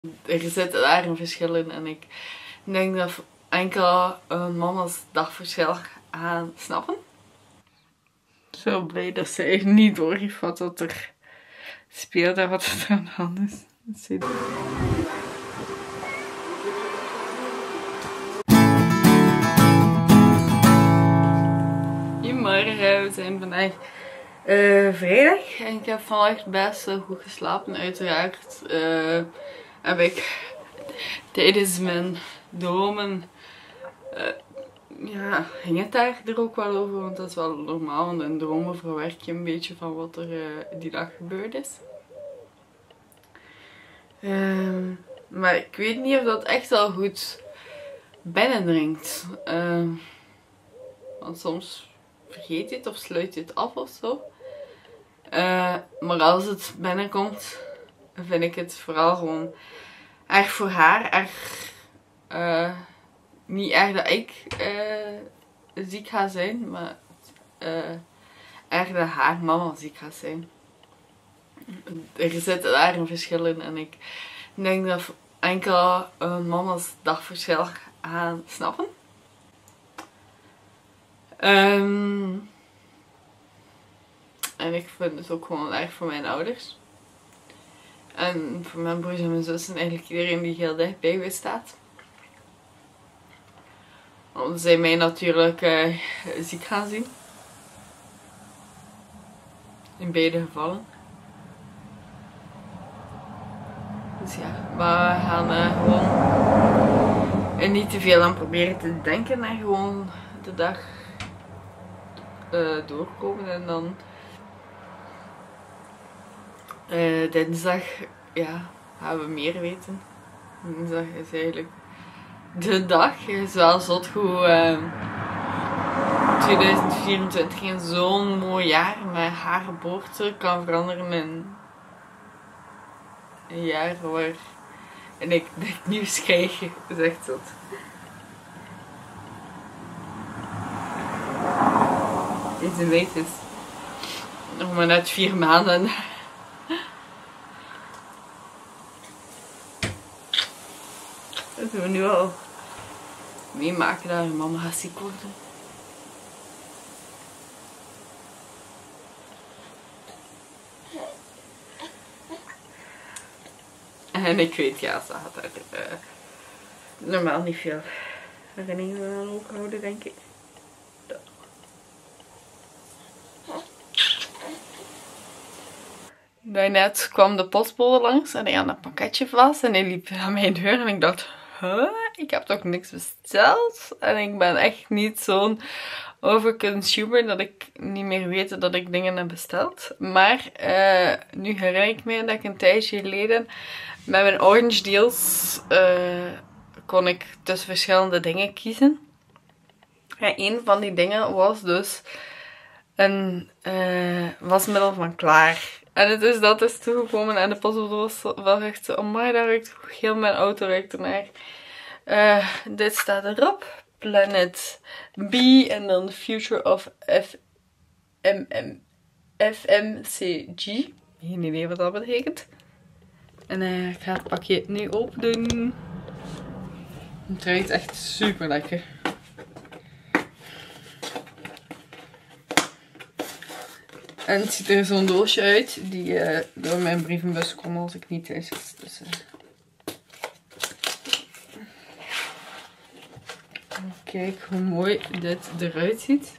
Er zit daar een verschil in en ik denk dat enkel mama's dat verschil gaan snappen. Zo blij dat ze echt niet doorgeeft wat er speelt en wat er aan de hand is. Goedemorgen, we zijn vandaag vrijdag en ik heb vannacht best wel goed geslapen. Uiteraard heb ik tijdens mijn dromen ging het daar er ook wel over, want dat is wel normaal, want in dromen verwerk je een beetje van wat er die dag gebeurd is. Maar ik weet niet of dat echt wel goed binnendringt. Want soms vergeet je het of sluit je het af of zo. Maar als het binnenkomt, vind ik het vooral gewoon erg voor haar. Niet erg dat ik ziek ga zijn, maar erg dat haar mama ziek gaat zijn. Er zit daar een verschil in en ik denk dat enkel mama's dat verschil gaan snappen. En ik vind het ook gewoon erg voor mijn ouders. En voor mijn broers en mijn zussen, eigenlijk iedereen die heel dicht bij mij staat. Omdat zij mij natuurlijk ziek gaan zien. In beide gevallen. Dus ja, maar we gaan gewoon er niet te veel aan proberen te denken en gewoon de dag doorkomen. En dan dinsdag gaan we meer weten. Dinsdag is eigenlijk de dag. Het is wel zot hoe 2024 in zo'n mooi jaar met haar geboorte kan veranderen in een jaar waar en ik dit nieuws krijg. Dat is echt zot. Deze meid is nog maar net 4 maanden. Dat doen we nu al meemaken dat je mama gaat ziek worden. En ik weet, ja, ze had daar normaal niet veel herinneringen aan overhouden, denk ik. Daarnet kwam de postbode langs en hij had een pakketje vast en hij liep aan mijn deur en ik dacht, huh? Ik heb toch niks besteld? En ik ben echt niet zo'n overconsumer dat ik niet meer weet dat ik dingen heb besteld. Maar nu herinner ik me dat ik een tijdje geleden met mijn Orange Deals kon ik tussen verschillende dingen kiezen. En een van die dingen was dus een wasmiddel van Klaar. En het is dat is toegekomen en de postbode was wel echt zo, oh my, daar ruikt heel mijn auto ruikt ernaar. Dit staat erop. Planet B en dan Future of FMCG. Geen idee wat dat betekent. En ik ga het pakje nu open doen. Het ruikt echt super lekker. En het ziet er zo'n doosje uit die door mijn brievenbus komt als ik niet thuis is. Dus, kijk hoe mooi dit eruit ziet.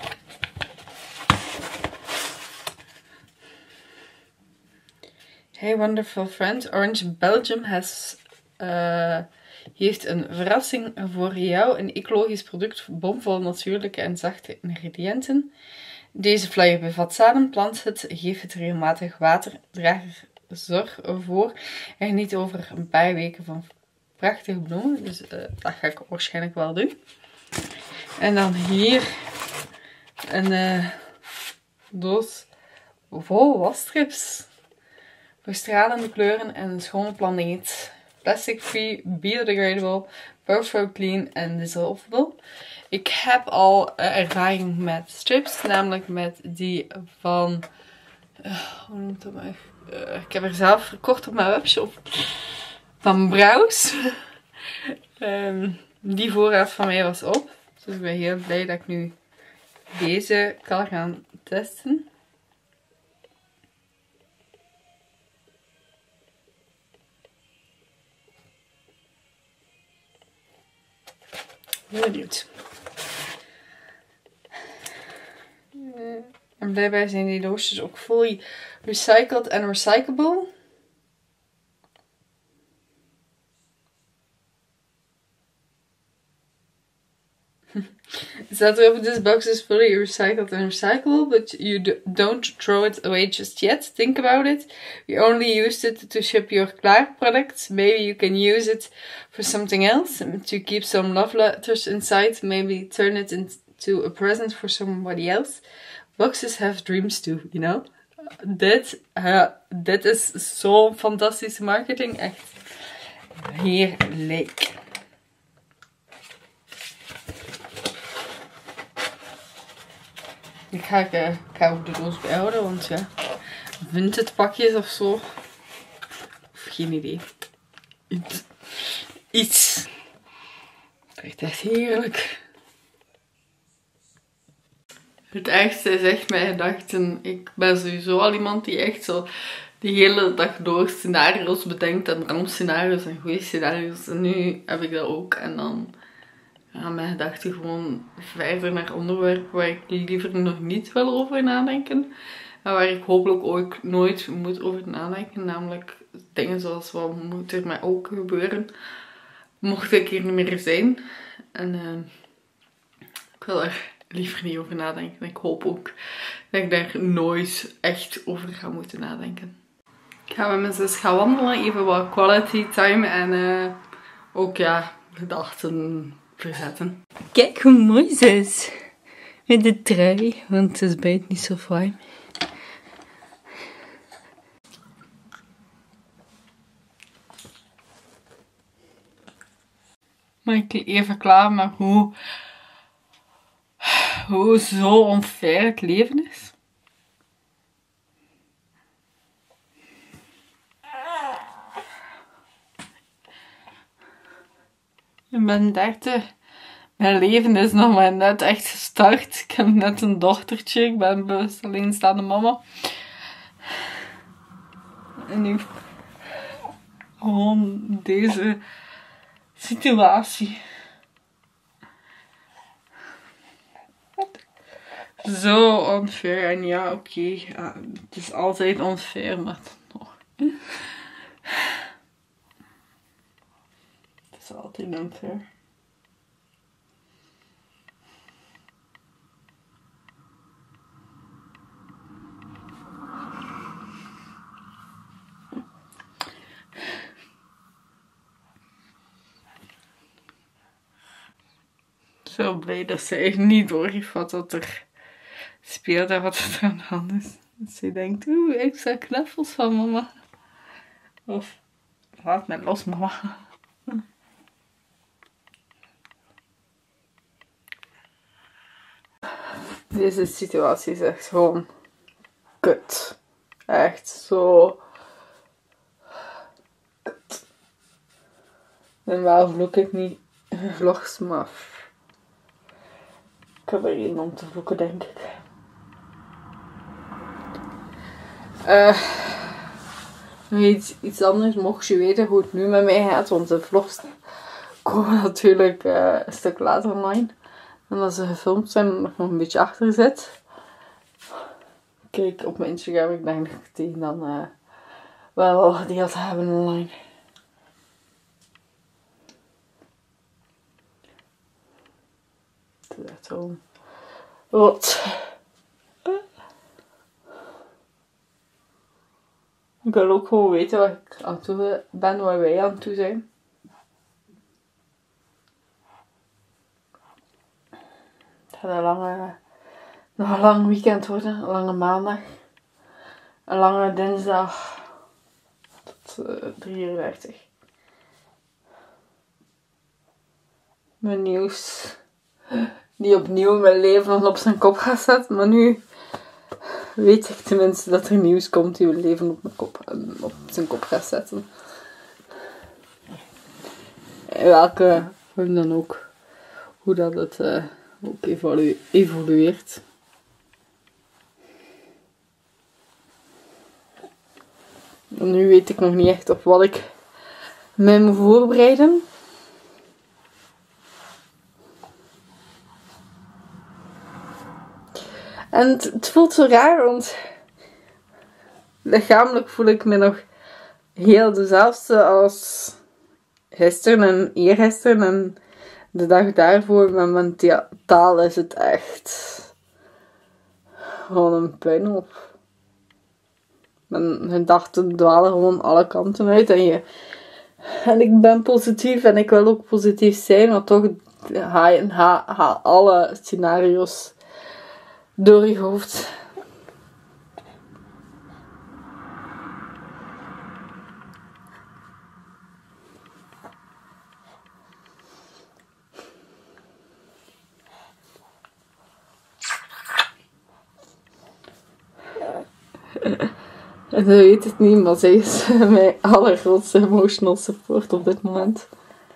Hey wonderful friend, Orange Belgium heeft een verrassing voor jou. Een ecologisch product bomvol natuurlijke en zachte ingrediënten. Deze flyer bevat zaden, plant het, geef het regelmatig water, draag er zorg voor en geniet over een paar weken van prachtige bloemen. Dus dat ga ik waarschijnlijk wel doen. En dan hier een doos vol wasstrips. Voor stralende kleuren en een schone planeet. Plastic free, biodegradable, perfect clean en dissolvable. Ik heb al ervaring met strips, namelijk met die van, hoe noemt dat maar? Ik heb er zelf verkocht op mijn webshop. van Braus. Die voorraad van mij was op. Dus ik ben heel blij dat ik nu deze kan gaan testen. Heel benieuwd. En blijkbaar zijn die doosjes ook fully recycled en recyclable. Staat erop, this box is fully recycled and recyclable, but you don't throw it away just yet. Think about it. We only used it to ship your Klaar products. Maybe you can use it for something else. To keep some love letters inside. Maybe turn it into a present for somebody else. Boxes have dreams too, you know. Dit is zo'n fantastische marketing. Echt heerlijk. Ik ga ook de doos bijhouden, want ja, vintage pakjes of zo. Of geen idee. Iets. Het is echt heerlijk. Het ergste is echt mijn gedachten. Ik ben sowieso al iemand die echt zo de hele dag door scenario's bedenkt. En rampscenario's en goede scenario's. En nu heb ik dat ook. En dan gaan mijn gedachten gewoon verder naar onderwerpen waar ik liever nog niet wil over nadenken. En waar ik hopelijk ook nooit moet over nadenken. Namelijk dingen zoals wat moet er mij ook gebeuren. Mocht ik hier niet meer zijn. En ik wil er liever niet over nadenken. Ik hoop ook dat ik daar nooit echt over ga moeten nadenken. Ik ga met mijn zus gaan wandelen. Even wat quality time. En ook ja, gedachten verzetten. Kijk hoe mooi ze is. Met de trui. Want het is buiten niet zo warm. Maar ik even klaar met hoe zo onfair het leven is. Ik ben 30. Mijn leven is nog maar net echt gestart. Ik heb net een dochtertje. Ik ben bewust alleenstaande mama. En nu gewoon deze situatie. Zo unfair. En ja, oké. Ja, het is altijd unfair, maar nog. Het is altijd unfair. Zo blij dat zij niet doorheeft wat er speelt en wat er aan de hand is. Dat zij denkt, oeh, ik zag knuffels van mama. Of, laat mij los, mama. Deze situatie is echt gewoon kut. Echt zo kut. Normaal vloek ik niet vlogs, maar ik heb er één om te vloeken, denk ik. Nog iets anders, mocht je weten hoe het nu met mij gaat, want de vlogs komen natuurlijk een stuk later online. En als ze gefilmd zijn, er nog een beetje achter zit. Kijk op mijn Instagram, ik denk dat ik die dan wel gedeeld hebben online. Het is echt zo rot. Ik wil ook gewoon weten wat ik aan het doen ben, waar wij aan het doen zijn. Het gaat nog een lang weekend worden, een lange maandag, een lange dinsdag tot 3:30. Mijn nieuws die opnieuw mijn leven op zijn kop gaat zetten, maar nu weet ik tenminste dat er nieuws komt die mijn leven op zijn kop gaat zetten. welke vorm dan ook. Hoe dat het ook evolueert. En nu weet ik nog niet echt op wat ik mij moet voorbereiden. En het voelt zo raar, want lichamelijk voel ik me nog heel dezelfde als gisteren en eergisteren en de dag daarvoor. Maar mentaal is het echt gewoon een puinhoop. Mijn gedachten dwalen gewoon alle kanten uit en ik ben positief en ik wil ook positief zijn, maar toch ga alle scenario's door je hoofd. En ze weet het niet, maar zij is mijn allergrootste emotional support op dit moment.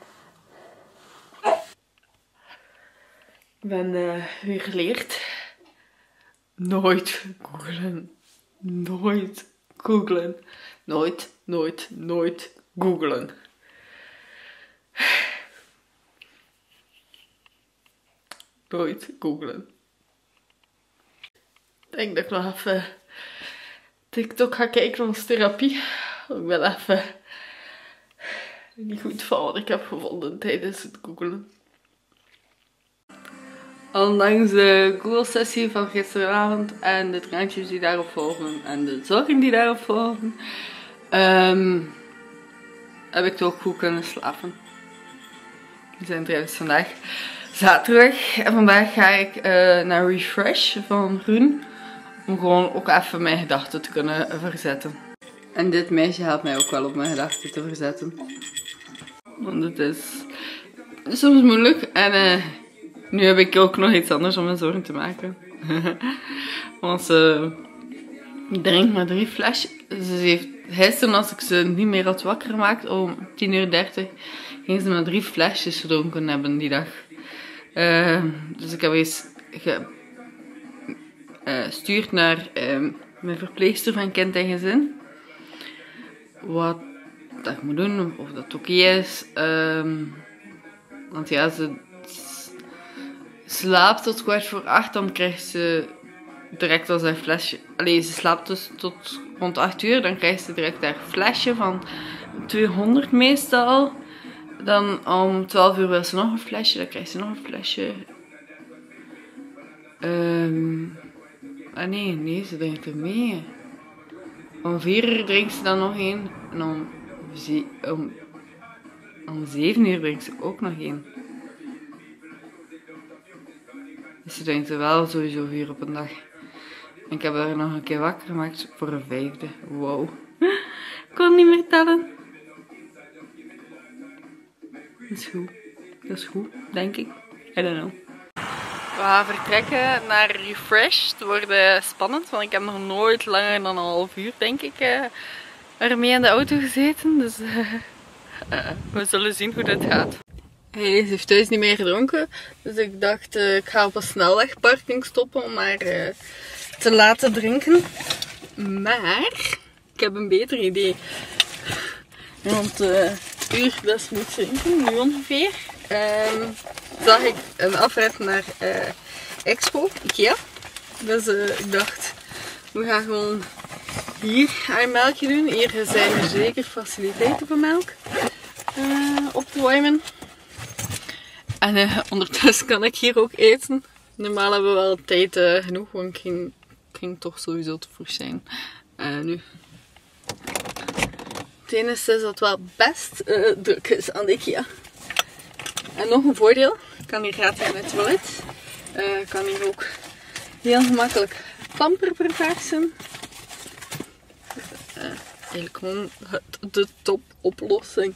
Ik ben weer geleerd. Nooit googlen. Nooit googlen. Nooit googlen. Nooit googlen. Ik denk dat ik nog even TikTok ga kijken als therapie. Ik ben even niet goed van wat ik heb gevonden tijdens het googlen. Ondanks de Google-sessie van gisteravond en de traantjes die daarop volgen en de zorgen die daarop volgen, heb ik toch goed kunnen slapen. We zijn trouwens vandaag zaterdag en vandaag ga ik naar Refresh van Groen. Om gewoon ook even mijn gedachten te kunnen verzetten. En dit meisje helpt mij ook wel op mijn gedachten te verzetten. Want het is soms moeilijk. En nu heb ik ook nog iets anders om me zorgen te maken. Want ze drinkt maar 3 flesjes. Ze heeft gisteren, als ik ze niet meer had wakker gemaakt, om 10:30 ging ze maar 3 flesjes gedronken hebben die dag. Dus ik heb eens gestuurd naar mijn verpleegster van kind en gezin. Wat dat ik moet doen, of dat oké is. Want ja, ze slaapt tot 7:15, dan krijgt ze direct als haar flesje. Allee, ze slaapt dus tot rond 8 uur, dan krijgt ze direct haar flesje van 200 meestal. Dan om 12 uur wil ze nog een flesje, dan krijgt ze nog een flesje. Nee, ze drinkt er mee. Om 4 uur drinkt ze dan nog één. En om 7 uur drinkt ze ook nog één. Dus ze drinkt er wel sowieso 4 op een dag. En ik heb haar nog een keer wakker gemaakt voor een 5e. Wow. Ik kon niet meer tellen. Dat is goed. Dat is goed, denk ik. I don't know. We gaan vertrekken naar Refresh. Het wordt spannend, want ik heb nog nooit langer dan een half uur, denk ik, ermee in de auto gezeten. Dus we zullen zien hoe dit gaat. Hij heeft thuis niet meer gedronken, dus ik dacht ik ga op een snelwegparking stoppen om haar te laten drinken. Maar ik heb een beter idee. Want uur dat ze moet drinken, nu ongeveer, zag ik een afrit naar Expo, Ikea. Dus ik dacht, we gaan gewoon hier haar melkje doen. Hier zijn er zeker faciliteiten voor melk op te warmen. En ondertussen kan ik hier ook eten. Normaal hebben we wel tijd genoeg, want ik ging toch sowieso te vroeg zijn. Nu. Het enige is dat het wel best druk is aan de Ikea. En nog een voordeel, ik kan hier gratis naar het toilet. Ik kan hier ook heel gemakkelijk pamper verversen. Eigenlijk gewoon de topoplossing.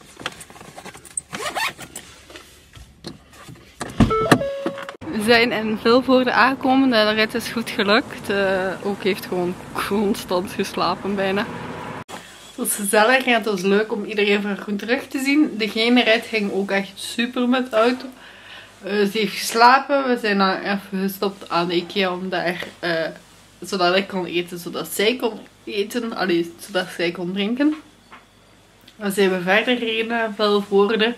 We zijn in Vilvoorde aangekomen, de rit is goed gelukt. Ook heeft gewoon constant geslapen bijna. Het was gezellig en het was leuk om iedereen van Groen terug te zien. De genereit ging ook echt super met de auto. Ze heeft geslapen. We zijn dan even gestopt aan de IKEA om daar, zodat ik kon eten, zodat zij kon eten. Allee, zodat zij kon drinken. Dan zijn we verder gereden naar Vilvoorde.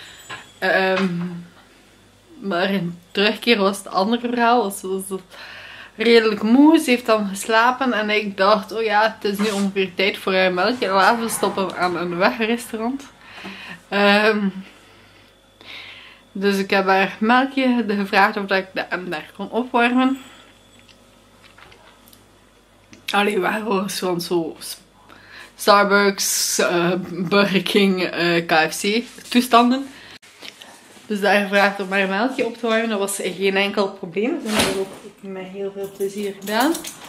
Maar in terugkeer was het andere verhaal. Ze was redelijk moe. Ze heeft dan geslapen. En ik dacht, oh ja, het is nu ongeveer tijd voor haar melkje. Laten we stoppen aan een wegrestaurant. Dus ik heb haar melkje gevraagd of ik hem daar kon opwarmen. Allee, waren gewoon zo Starbucks, Burger King, KFC toestanden. Dus daar gevraagd om haar melkje op te warmen. Dat was geen enkel probleem. Dat heb ik ook met heel veel plezier gedaan.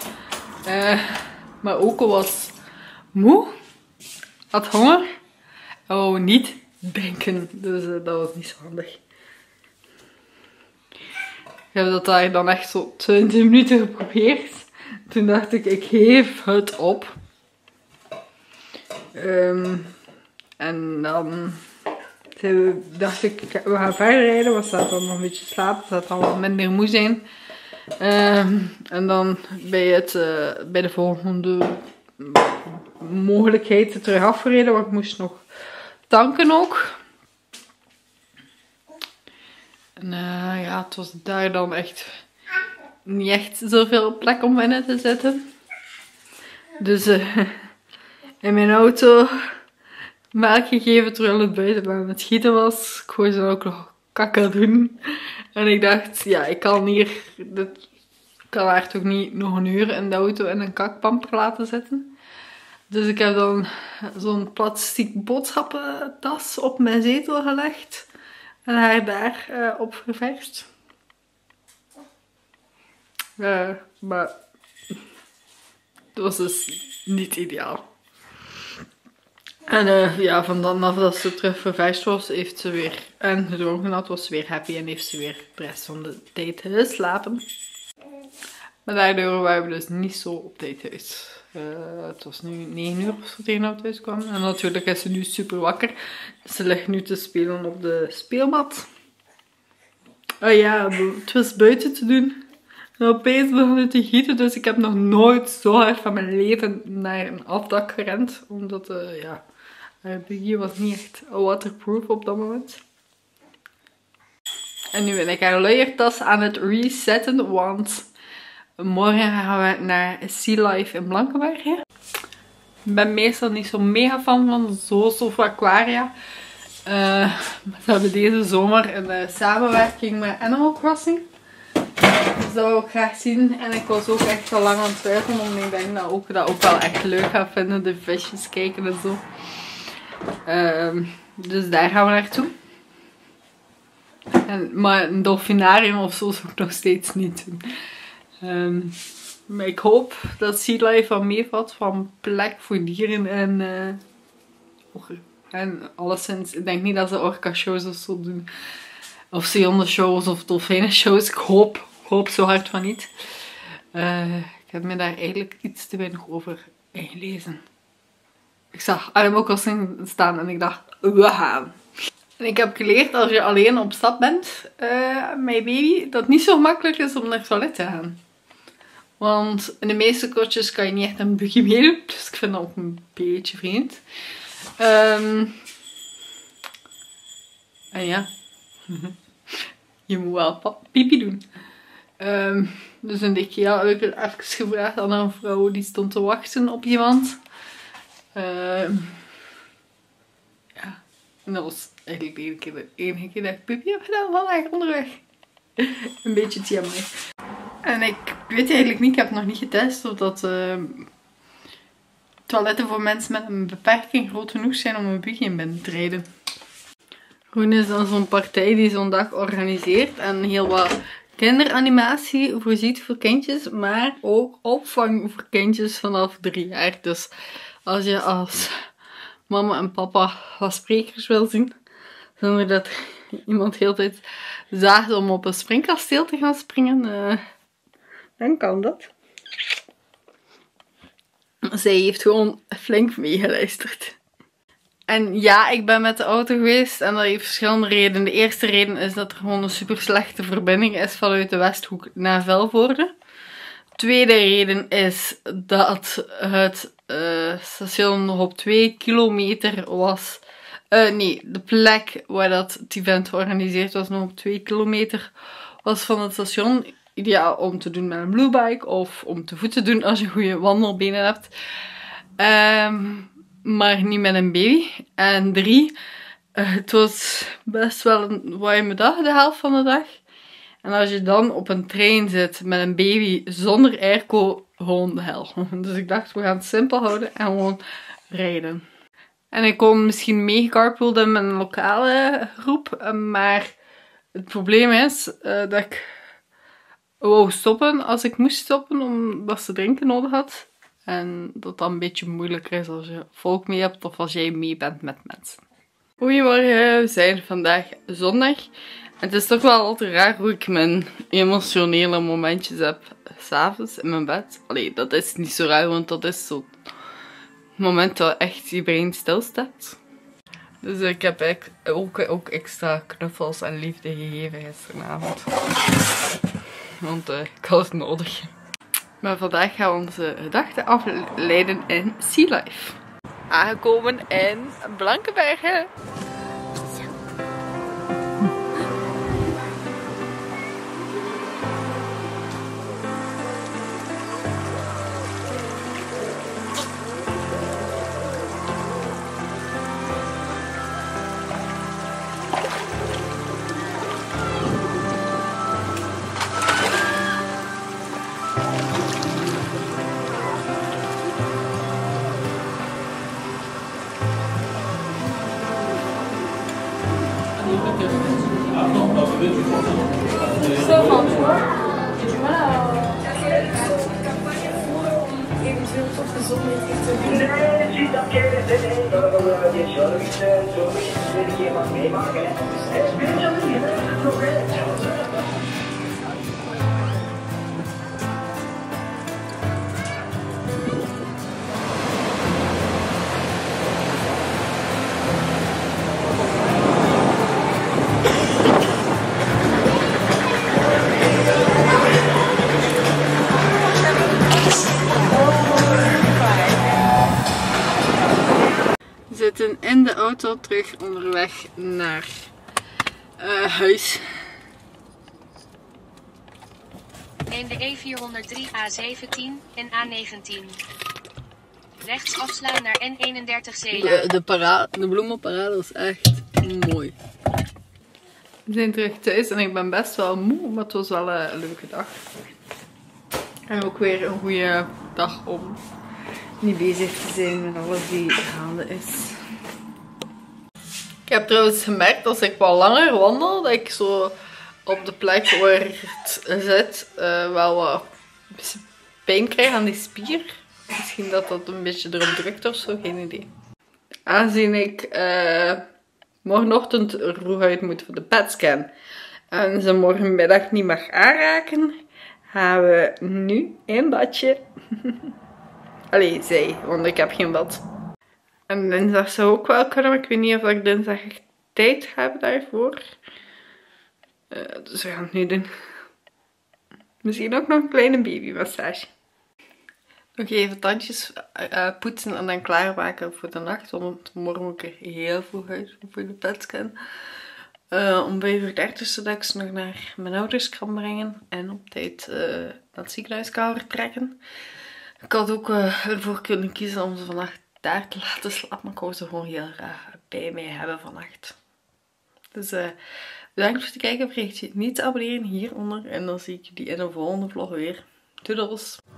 Maar Oko was moe. Had honger. En wou niet denken. Dus dat was niet zo handig. Ik heb dat daar dan echt zo 20 minuten geprobeerd. Toen dacht ik geef het op. En dan dacht ik, we gaan verder rijden. Want ze had dan nog een beetje slapen. Ze had dan wat minder moe zijn. En dan bij de volgende mogelijkheid terug afgereden. Want ik moest nog tanken ook. En ja, het was daar dan echt niet echt zoveel plek om binnen te zitten. Dus in mijn auto melk gegeven terwijl het buiten aan het schieten was. Ik wou ze ook nog kakka doen. En ik dacht, ja, ik kan haar toch niet nog een uur in de auto in een kakpamper laten zitten. Dus ik heb dan zo'n plastic boodschappentas op mijn zetel gelegd. En haar daar op ververst. Maar dat was dus niet ideaal. En ja, vanaf dat ze terug ververst was, heeft ze weer en gedronken had, was ze weer happy en heeft ze weer de rest van de tijd geslapen. Maar daardoor waren we dus niet zo op tijd thuis. Het was nu 9 uur of zo tegen dat we thuis kwamen. En natuurlijk is ze nu super wakker. Ze ligt nu te spelen op de speelmat. Oh ja, het was buiten te doen. En opeens begon het te gieten, dus ik heb nog nooit zo hard van mijn leven naar een afdak gerend. Omdat, ja, Biggie was niet echt waterproof op dat moment. En nu ben ik haar luiertas aan het resetten, want morgen gaan we naar Sea Life in Blankenberge. Ik ben meestal niet zo mega fan van zo'n aquaria. We hebben deze zomer een samenwerking met Animal Crossing. Dus dat wil ik graag zien. En ik was ook echt al lang aan het twijfelen, omdat ik denk dat ik dat ook wel echt leuk ga vinden. De visjes kijken en zo. Dus daar gaan we naartoe. Maar een dolfinarium of zo zou ik nog steeds niet doen. Maar ik hoop dat Sea Life van meevalt van plek voor dieren en alleszins. Ik denk niet dat ze orca shows of zo doen. Of zeehonden shows of dolfijnen shows. Ik hoop zo hard van niet. Ik heb me daar eigenlijk iets te weinig over ingelezen. Ik zag Animal Crossing staan en ik dacht, we gaan. En ik heb geleerd als je alleen op stap bent met je baby, dat het niet zo makkelijk is om naar het toilet te gaan. Want in de meeste kotjes kan je niet echt een buggy meedoen. Dus ik vind dat ook een beetje vreemd. En ja. Je moet wel pipi doen. Dus in de IKEA heb ik even gevraagd aan een vrouw die stond te wachten op iemand. Ja. En dat was eigenlijk de enige keer dat ik pipi heb gedaan vandaag onderweg. Een beetje TMI. En ik weet eigenlijk niet, ik heb nog niet getest of dat toiletten voor mensen met een beperking groot genoeg zijn om een buggy in binnen te rijden. Groen is dan zo'n partij die zo'n dag organiseert en heel wat kinderanimatie voorziet voor kindjes, maar ook opvang voor kindjes vanaf 3 jaar. Dus als je als mama en papa wat sprekers wil zien, zonder dat iemand heel de tijd zaagt om op een springkasteel te gaan springen, dan kan dat. Zij heeft gewoon flink meegeluisterd. En ja, ik ben met de auto geweest en dat heeft verschillende redenen. De eerste reden is dat er gewoon een super slechte verbinding is vanuit de Westhoek naar Vilvoorde. De tweede reden is dat het station nog op 2 kilometer was. Nee, de plek waar dat event georganiseerd was nog op 2 kilometer was van het station. Ideaal om te doen met een bluebike of om te voet te doen als je goede wandelbenen hebt. Maar niet met een baby. En 3, het was best wel een warme dag, de helft van de dag. En als je dan op een trein zit met een baby zonder airco, gewoon de hel. Dus ik dacht, we gaan het simpel houden en gewoon rijden. En ik kon misschien mee carpoolen met een lokale groep. Maar het probleem is dat ik wou stoppen als ik moest stoppen omdat ze drinken nodig had. En dat dan een beetje moeilijker is als je volk mee hebt of als jij mee bent met mensen. Goedemorgen, we zijn vandaag zondag. En het is toch wel altijd raar hoe ik mijn emotionele momentjes heb 's avonds in mijn bed. Allee, dat is niet zo raar, want dat is zo het moment dat echt je brein stilstaat. Dus ik heb ook extra knuffels en liefde gegeven gisteravond. Want ik had het nodig. Maar vandaag gaan we onze gedachten afleiden in Sea Life. Aangekomen in Blankenbergen. We zitten in de auto terug onderweg naar huis. Neem de E403 A17 en A19. Rechts afslaan naar N31 Zeeland. De bloemenparade is echt mooi. We zijn terug thuis en ik ben best wel moe, maar het was wel een leuke dag. En ook weer een goede dag om niet bezig te zijn met alles die gaande is. Ik heb trouwens gemerkt als ik wat langer wandel, dat ik zo op de plek waar het zit wel wat pijn krijg aan die spier. Misschien dat dat een beetje erop drukt of zo, geen idee. Aangezien ik morgenochtend er vroeg uit moet voor de PET-scan en ze morgenmiddag niet mag aanraken, gaan we nu in badje. Allee, zij, want ik heb geen bad. En dinsdag zou ook wel kunnen, maar ik weet niet of ik dinsdag echt tijd heb daarvoor. Dus we gaan het nu doen. Misschien ook nog een kleine babymassage. Nog even tandjes poetsen en dan klaarmaken voor de nacht. Want morgen moet ik er heel vroeg uit voor de PET-scan. Om 5:30 zodat ik ze nog naar mijn ouders kan brengen. En op tijd naar het ziekenhuis kan vertrekken. Ik had ook ervoor kunnen kiezen om ze vannacht daar te laten slapen. Maar ik wou ze gewoon heel graag bij mij hebben vannacht. Dus bedankt voor het kijken. Vergeet je niet te abonneren hieronder. En dan zie ik jullie in de volgende vlog weer. Doedels!